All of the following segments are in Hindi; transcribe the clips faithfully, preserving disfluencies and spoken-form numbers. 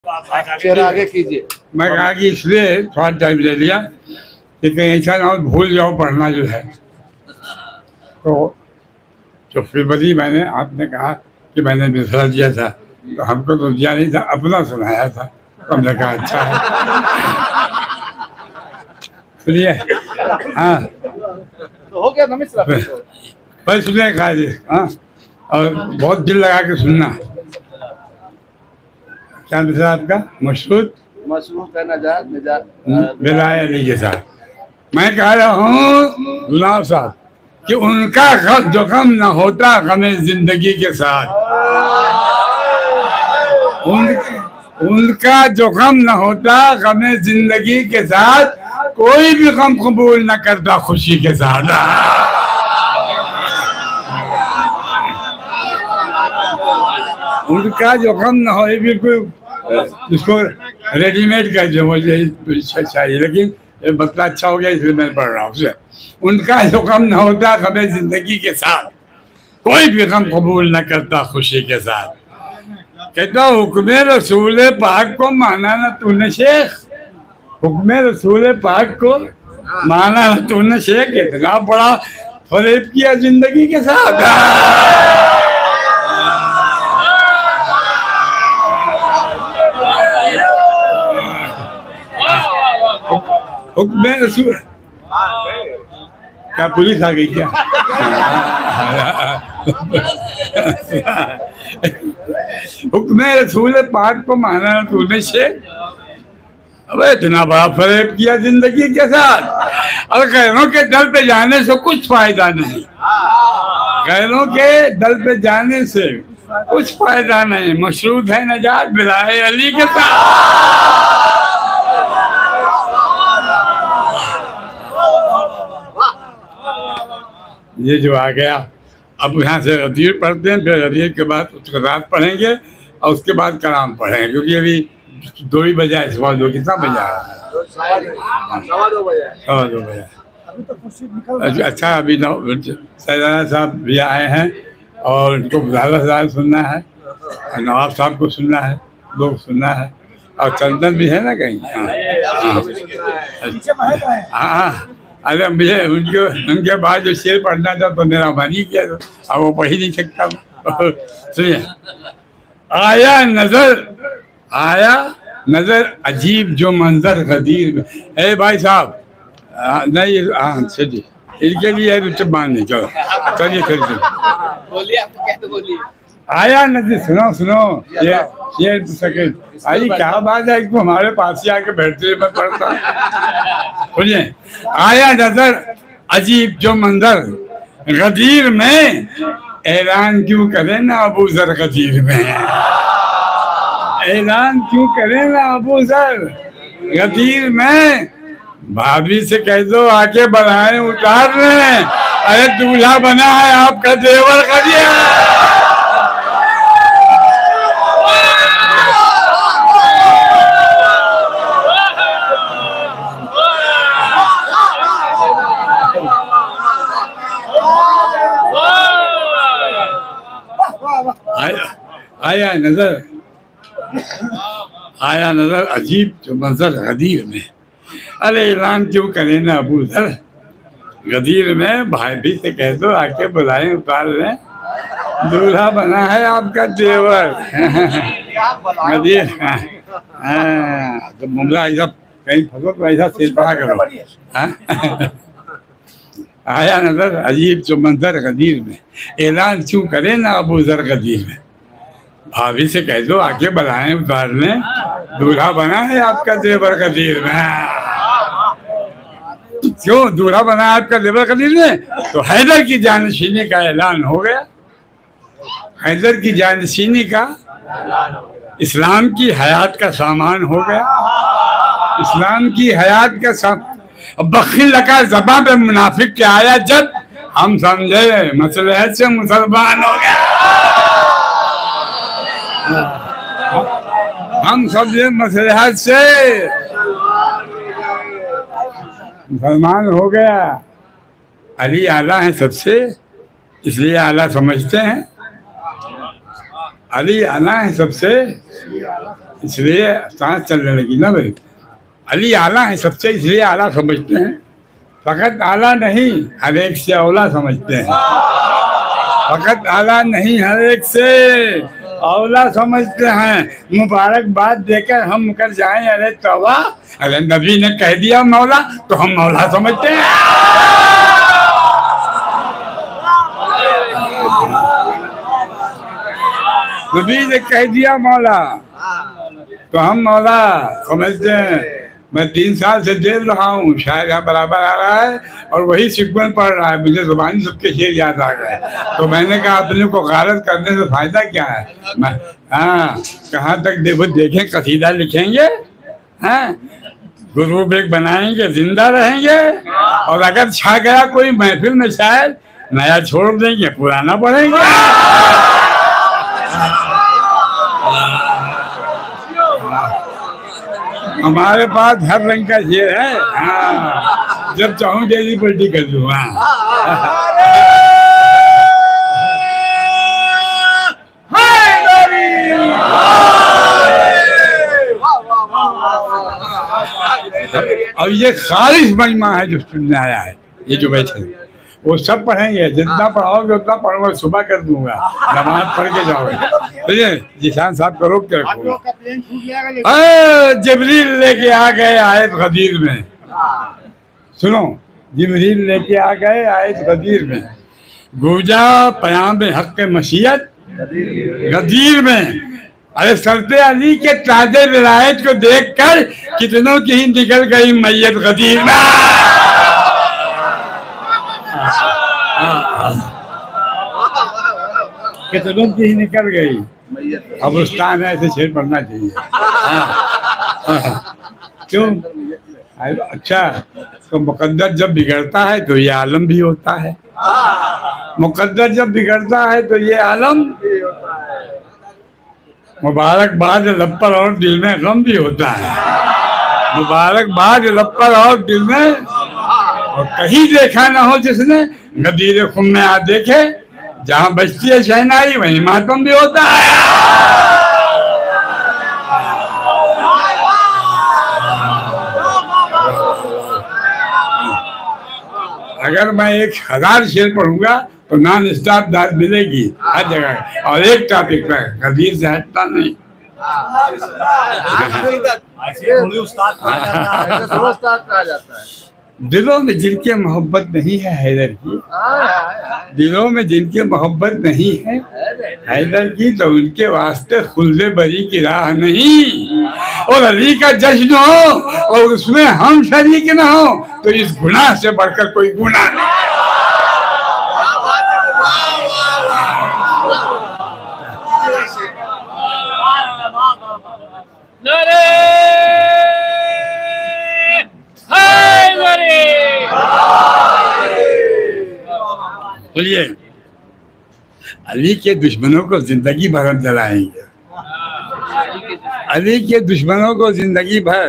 चेहरा आगे कीजिए। मैं कहा कि इसलिए थोड़ा टाइम ले लिया कि कहीं ऐसा ना हो भूल जाओ पढ़ना जो है। तो जो फिर बदी मैंने आपने कहा कि मैंने मिसरा दिया था, तो हमको तो दिया नहीं था, अपना सुनाया था। तो हमने कहा अच्छा है। सुनिए। हाँ तो हो गया ना मिश्रा। बस सुनिए कहा जी। हाँ और बहुत दिल लगा के सुनना। क्या मिसरा आपका? मशरूत मशरूत है नजात निजात बिलाए अली के साथ। मैं कह रहा हूँ गुलाम साहब कि उनका गम जो गम न होता गमे जिंदगी के साथ, उन, उनका जो गम न होता गमे जिंदगी के साथ, कोई भी गम कबूल न करता खुशी के साथ। उनका जो गम न हो, बिल्कुल इसको रेडीमेड कर जो मुझे चाहिए, लेकिन ये बतला अच्छा हो गया इसलिए मैं पढ़ रहा हूँ उसे। उनका जो गम न होता गमे जिंदगी के साथ, कोई भी गम कबूल न करता खुशी के साथ। कहता हुक्म रसूल पाक को माना ना तूने शेख, हुक्म रसूल पाक को माना ना तूने शेख, इतना बड़ा फरेब किया जिंदगी के साथ। हुक्म रसूल, क्या पुलिस आ गई क्या? हुक्म रसूल पाक को माना तूने शेख, अबे इतना बड़ा फरेब किया जिंदगी के साथ। और गैरों के दल पे जाने से कुछ फायदा नहीं, गैरों के दल पे जाने से कुछ फायदा नहीं। मशरूत है नजात बिलाए अली के साथ। ये जो आ गया, अब यहाँ से गदीर पढ़ते हैं, फिर गदीर के बाद उसके बाद पढ़ेंगे और उसके बाद कलाम पढ़ेंगे, क्योंकि अभी दो ही बजा है। सवा दो कितना बजा है? सवा दो बजे सवा दो बजा। अच्छा अभी सैदाना साहब भी आए हैं और उनको ज़्यादा सुनना है, नवाब साहब को सुनना है, लोग सुनना है, और चंदन भी है ना कहीं। हाँ हाँ अरे मुझे उनके उनके बाद जो शेर पढ़ना था तो मेरा मन ही किया, अब वो पढ़ ही नहीं सकता। सुनिए। आया नजर आया नजर अजीब जो मंजर गदीर में। ए भाई साहब नहीं, हाँ चलिए इनके लिए रुचि मान नहीं। चलो चलिए चलिए बोलिए, आपको क्या तो बोलिए। आया नजर, सुनो सुनो ये ये सेकंड आई क्या बात है, इसको हमारे पास ही आके बैठते मैं पढ़ता। सुनिए। आया नजर अजीब जो मंजर गदीर में, ऐलान क्यों करे ना अबू जर गदीर में, ऐलान क्यों करे ना अबू जर गदीर में। भाभी से कह दो आके बनाए उतार रहे, अरे दूल्हा बना है आपका देवर करिए। आया, आया नजर आया नजर अजीब जो मंजर गदीर में, अरे ऐलान क्यों करे ना अबू जर गदीर में। भाभी से कह दो आके बुलाए उतार लें, दूल्हा बना है आपका देवर। गदीर तो मुमला ऐसा कहीं फंसो तो ऐसा सिर पड़ा करो। आया नजर अजीब जो मंजर गदीर में, ऐलान क्यों करे ना अबू जर गदीर में। भाभी से कह दो आके बुलाएं उतार लें, दूल्हा बना है आपका देवर गदीर में। क्यों दूल्हा बना है आपका देवर गदीर में? तो हैदर की जानशीनी का ऐलान हो गया। हैदर की जानशीनी का इस्लाम की हयात का सामान हो गया। इस्लाम की हयात का सामान। बखील लगा ज़बान पे मुनाफिक के आया जब, हम समझे मसलहत से मुसलमान हो गया। हम समझे मसलहत से मुसलमान हो गया। अली आला है सबसे, इसलिए आला समझते हैं। अली आला है सबसे, इसलिए सांस चलने लगी ना भाई। अली आला है सबसे, इसलिए आला समझते हैं। फकत आला नहीं, हर एक से औला समझते हैं। फकत आला नहीं, हर एक से औला समझते हैं। मुबारकबाद देकर हम मुकर जाएं, अरे तौबा, अरे नबी ने कह दिया मौला तो हम मौला समझते हैं। नबी ने कह दिया मौला तो हम मौला समझते हैं। मैं तीन साल से देख रहा हूँ, शायद यहाँ बराबर आ रहा है और वही सिक्वेंस पढ़ रहा है। मुझे जुबानी सबके शेर याद आ गए, तो मैंने कहा अपने को गारत करने से फायदा क्या है। मैं हाँ कहाँ तक देखो, देखें कसीदा लिखेंगे, हाँ ग्रुप एक बनाएंगे, जिंदा रहेंगे। और अगर छा गया कोई महफिल में शायद, नया छोड़ देंगे, पुराना पढ़ेंगे। हमारे पास हर रंग का शेर है, हाँ जब चाहूँ डेली पलटी कर दूँ। और ये खालिश महिमा है जो सुनने आया है, ये जो बैठे वो सब पढ़ेंगे। जितना पढ़ाओगे उतना पढ़ोगे, सुबह कर दूंगा, नमाज पढ़ के जाओगे। समझे जिशान साहब को रोक के रखो। जिब्रील लेके आ गए आयत गदीर में, सुनो जिब्रील लेके आ गए आयत गदीर में। गूंजा पयाम हक मशीयत गदीर में। अरे सरते अली के ताजे विलायत को देखकर कितनों की ही निकल गई मैयत गदीर में। कितनों की ही निकल गई। अब उस्ताद है, ऐसे शेर पढ़ना चाहिए। क्यों? अच्छा तो मुकद्दर जब बिगड़ता है तो ये आलम भी होता है। मुकद्दर जब बिगड़ता है तो ये आलम। मुबारकबाद लब पर और दिल में गम भी होता है। मुबारकबाद लब पर और दिल में, और कहीं देखा ना हो जिसने, गदीर खुम में आ देखे, जहाँ बजती है शहनाई वहीं मातम भी होता है। अगर मैं एक हजार शेर पढ़ूंगा तो नॉन स्टॉप दाद मिलेगी हर जगह, और एक टॉपिक पर गदीर से हटता नहीं। दिलों में जिनके मोहब्बत नहीं है हैदर की, दिलों में जिनके मोहब्बत नहीं है हैदर की, तो उनके वास्ते खुल्दे बरी की राह नहीं। और अली का जश्न हो और उसमें हम शरीक न हो तो इस गुनाह से बढ़कर कोई गुनाह नहीं। बोलिए अली के दुश्मनों को जिंदगी भर हम जलाएंगे। अली के दुश्मनों को जिंदगी भर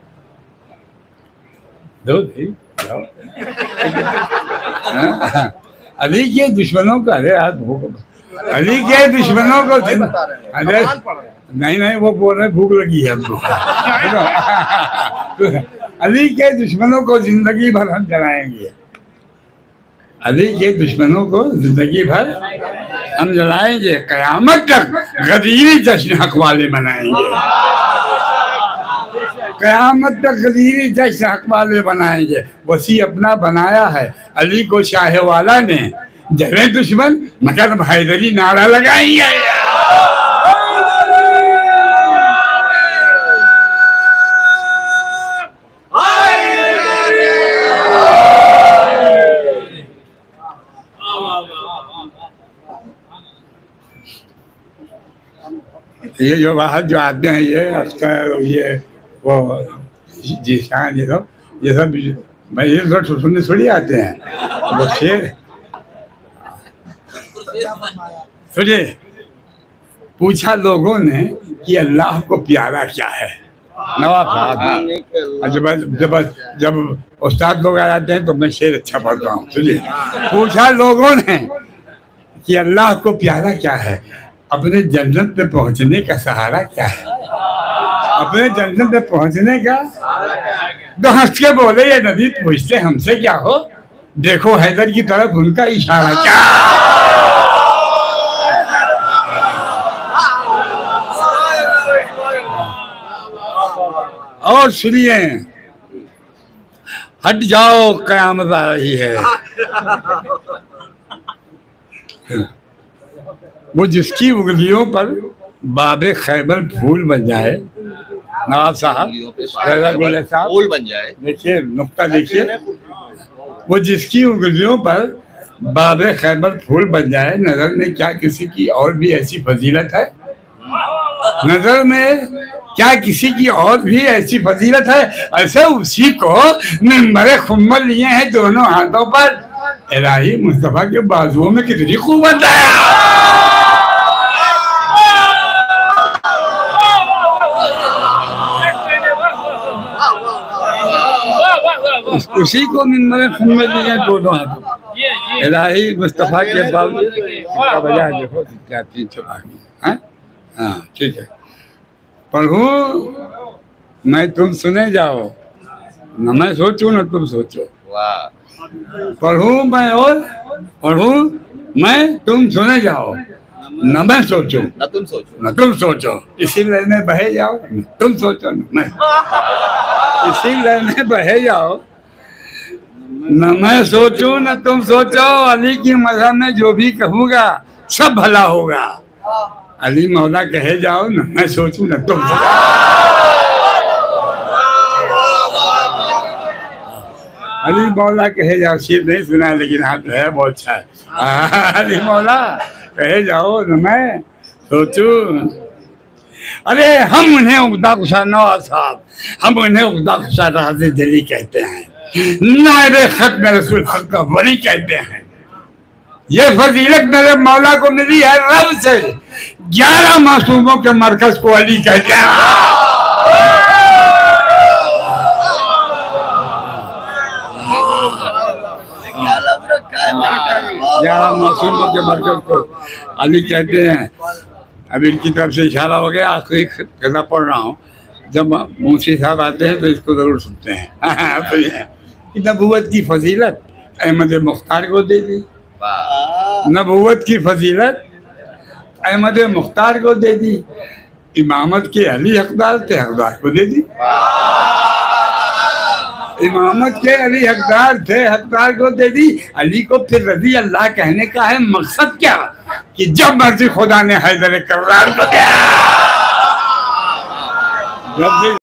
दो अली के दुश्मनों को, अरे यार अली के दुश्मनों को, अरे नहीं नहीं वो बोल रहे भूख लगी है हमको। अली के दुश्मनों को जिंदगी भर हम जलाएंगे। अली के दुश्मनों को जिंदगी भर हम जलाएंगे। कयामत तक गदीरी जश्न हक वाले मनाएंगे। कयामत तक गदीरी जश्न हक वाले बनाएंगे। वसी अपना बनाया है अली को शाह वाला ने, जरे दुश्मन मगर हैदरी नारा लगाएंगे। ये जो बाहर जो आते हैं, ये अक्सर ये वो जीशान, ये सब ये सब मैं ये सब सुनने थोड़ी आते हैं। वो शेर सुनिए, पूछा लोगों ने कि अल्लाह को प्यारा क्या है। नवाब साहब जब जब जब उस्ताद लोग आ जाते हैं तो मैं शेर अच्छा पढ़ता हूँ। सुनिए, पूछा लोगों ने कि अल्लाह को प्यारा क्या है, अपने जन्नत में पहुंचने का सहारा क्या है। अपने जंगल पे पहुंचने का। तो हंस के बोले ये नबी पूछते हमसे क्या हो, देखो हैदर की तरफ उनका इशारा। क्या और सुनिए, हट जाओ कयामत आ रही है। वो जिसकी उंगलियों पर बाबे खैबर फूल बन जाए, नवाब साहब साहब फूल बन जाए, देखिए नुक्ता देखिए, वो जिसकी उंगलियों पर बाबे खैबर फूल बन जाए, नजर में क्या किसी की और भी ऐसी फजीलत है? नजर में क्या किसी की और भी ऐसी फजीलत है? ऐसे उसी को मिंबर खुम्मल लिए हैं दोनों हाथों पर, इलाही मुस्तफा के बाजुओं में कितनी खूबत है। उस, उसी को मिंबर खुम्मल लिए हैं दोनों हाथों पर, इलाही मुस्तफा के बाजुओं का वजह देखो क्या तीन चला गई। हाँ ठीक है, पढ़ूं मैं तुम सुने जाओ, न मैं सोचूं न तुम सोचो। पढ़ूं मैं और पढ़ूं मैं तुम सुने जाओ, न मैं सोचूं न तुम सोचो, न तुम सोचो, इसी लय में बहे जाओ, न तुम सोचो न मैं, इसी लय में बहे जाओ, न मैं सोचूं न तुम सोचो। अली की मज़हब में जो भी कहूँगा सब भला होगा। अली मौला कहे जाओ, न मैं सोचूं न तुम सोचो। अली मौला कहे जाओ, शेर नहीं सुना लेकिन हाथ है बहुत अच्छा है। अली मौला कहे जाओ, न मैं सोचूं। अरे हम उन्हें उगदा खुशा नवाब साहब, हम उन्हें उगदा खुशा राज़े दिली कहते हैं, नायरे खत में रसूल हक का वली कहते हैं। ये फजीलत मेरे मौला को मिली है रब से, ग्यारह मासूमों के मरकज को अली कहते हैं। ग्यारह मासूमों के मरकज को अली कहते हैं। अब इनकी तरफ से इशारा हो गया, आखिरी खिला पढ़ रहा हूँ, जब मुंशी साहब आते हैं तो इसको जरूर सुनते हैं। तो ये नबूवत की फजीलत अहमद मुख्तार को दे दी, नबूवत की फजीलत अहमद मुख्तार को दे दी, इमामत के अली हकदार थे, हकदार को दे दी। इमामत के अली हकदार थे, हकदार को दे दी। अली को फिर रजी अल्लाह कहने का है मकसद क्या, कि जब मर्जी खुदा ने हैदर कर्रार को दिया।